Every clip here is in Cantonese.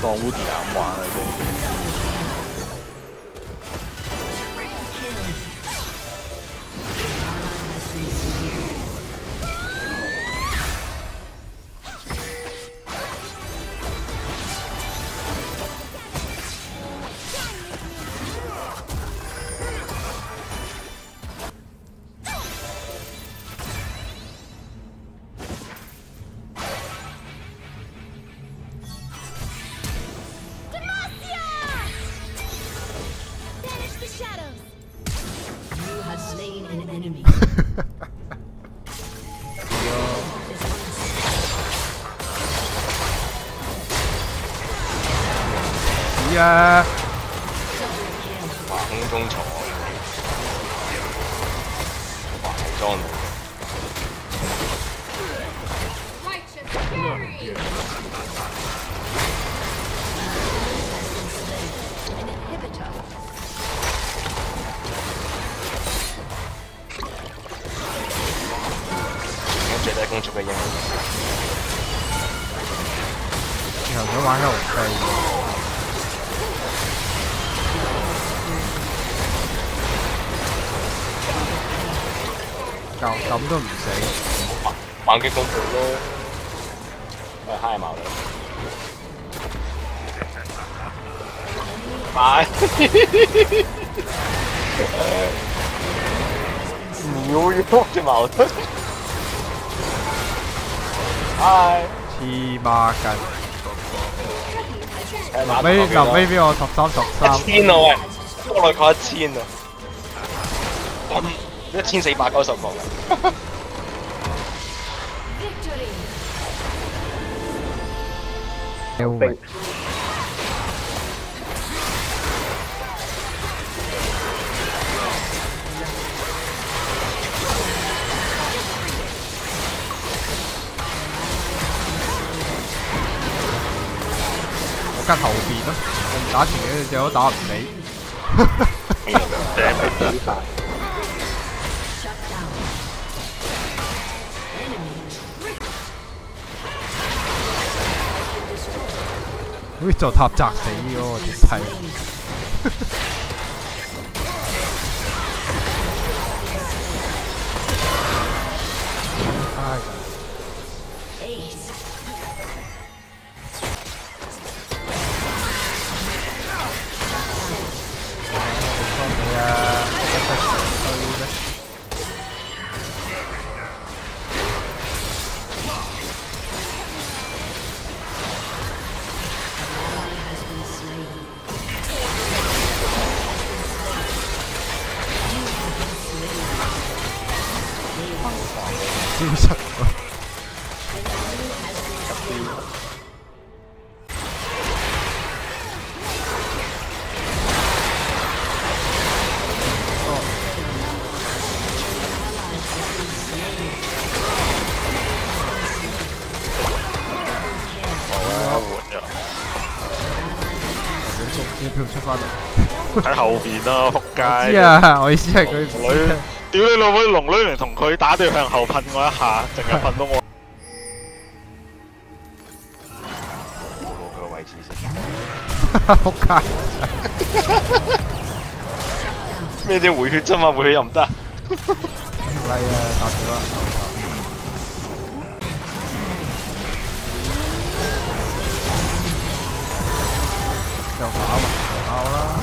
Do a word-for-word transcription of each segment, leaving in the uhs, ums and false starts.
當 Woody 咁玩嘅啫。 啊！ 哇，空中蟲，哇，裝到。最低攻速嘅英雄。 然後想玩後飛。 就咁都唔死， 反擊攻速咯，係嗨矛嚟。快！秒喐隻矛盾，嗨！ 黐孖筋。臨尾臨尾俾我十三十三。 一千啊喂，多來靠一千啊！咁。 一千四百九十個。 L 我跟後邊咯，我唔打前嘅，隻都打唔死。好似就塔砸死嗰個點睇？唉！你啊，一得衰咧！ 消失咗。要出翻嚟。 喺後邊啦，仆街！ 知啊，我意思係佢女，屌你老母，龍女嚟同佢打都要向後噴我一下，淨係噴到我。 冇攞佢個位置先。 仆街！ 咩啫？回血啫嘛，回血又唔得。 嚟啊！打住啦！就跑啦，跑啦！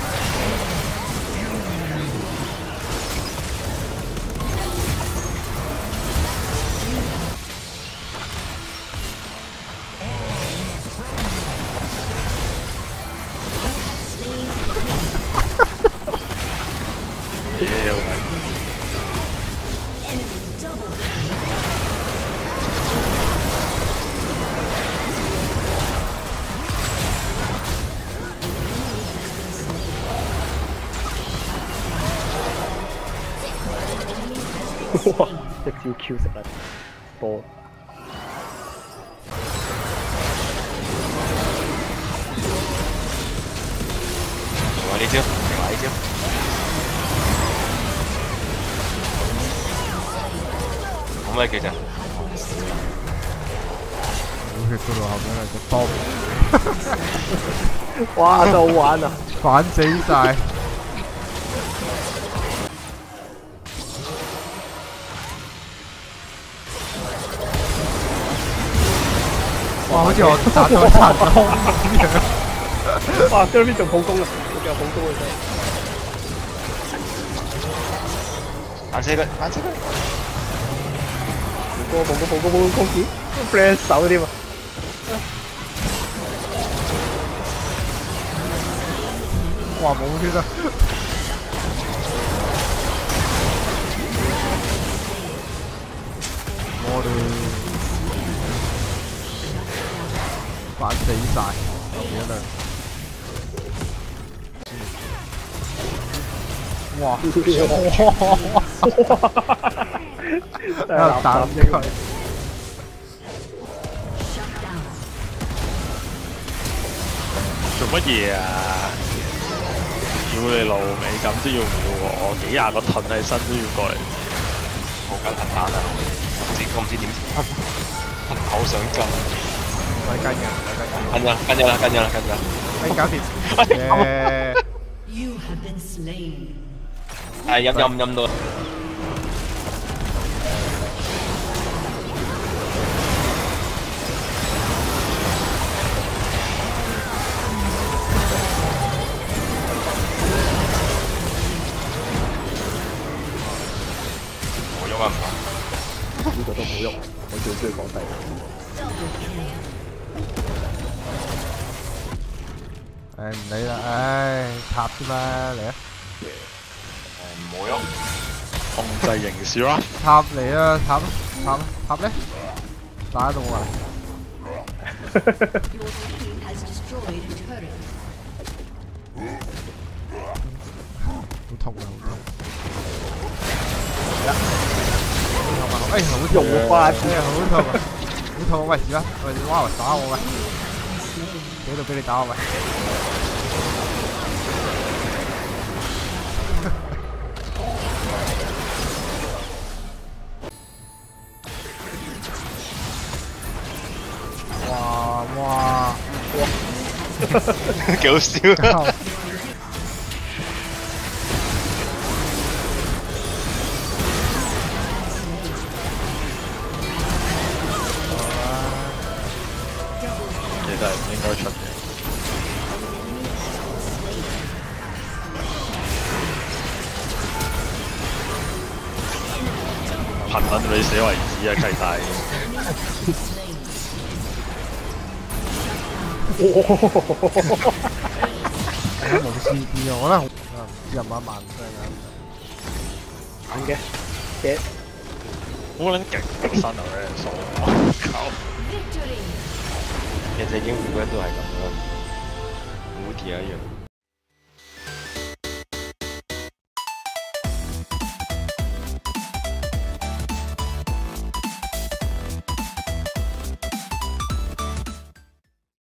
哇！一招 Q 食啦，波。 我呢招，我呢招。冇咩技啫。 血嗰度後面係隻波， 哇，真係好玩啊！ 反死晒。哇！好似我殺咗殘空咁樣。 哇！將呢邊仲普攻啊，仲有普攻嘅真係。 反射佢，反射佢。 個步個步個步攻擊 ，flash 手添啊！ 哇！冇血啊！我哋反死晒，有幾多哇！真係垃圾啫！ 做乜嘢啊？屌你老味，咁都要唔要我？幾廿個盾喺身都要過嚟， 好緊核彈啊！唔知我唔知點好想跟。 唔使跟嘅，唔使跟嘅。 跟咗，跟咗啦，跟咗啦，跟咗啦。 哎，搞掂！耶！ 係陰陰陰到。冇喐啊！ 呢個都冇喐，我最中意講第二。 誒唔理啦，唉，塔啫嘛，嚟啊！ 誒唔好喐， 控制型少啦。 塔嚟啊，塔塔塔咧，打到我嚟。好痛啊！好痛！哎，好痛啊！哎，好痛啊！好痛啊！喂，而家喂，哇，打我喂！俾度俾你打我喂！哇哇幾好笑啊！ 其實係唔應該出嘅。貧撚你死為止啊，契弟！ 而家冇 C D 啊，我覺得好啊，唔知入一萬真係硬嘅嘅， 好撚勁，山頭嘅數，靠！ 其實已經每個人都係咁啦，冇其他樣。